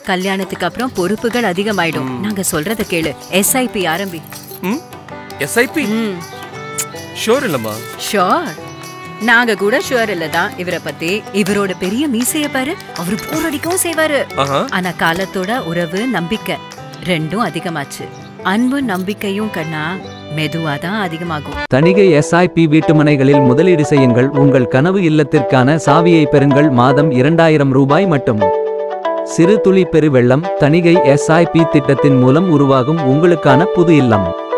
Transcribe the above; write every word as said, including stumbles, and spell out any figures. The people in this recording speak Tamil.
கல்யாணத்துக்கு அப்புறம் பொறுப்புகள் அதிகமாயிடும். நாங்க சொல்றத கேளு. எஸ்ஐபி ஆரம்பி. எஸ்ஐபி ஷூர் இல்லம்மா? ஷூர். நாங்க கூட ஷூர் இல்லதான் இவரை பத்தி. இவரோட பெரிய மீசைய பாரு, அவரு போரடிக்கவும் செய்வாரு. ஆனா காலத்தோட உறவு நம்பிக்கை ரெண்டும் அதிகமாச்சு. அன்பு நம்பிக்கையும் கண்ணா மெதுவாதான் அதிகமாகும். தணிகை எஸ்ஐபி வீட்டுமனைகளில் முதலீடு செய்யுங்கள். உங்கள் கனவு இல்லத்திற்கான சாவியை பெறுங்கள். மாதம் இரண்டாயிரம் ரூபாய் மட்டும். சிறு துளி பெரு வெள்ளம். தணிகை எஸ்ஐபி திட்டத்தின் மூலம் உருவாகும் உங்களுக்கான புது இல்லம்.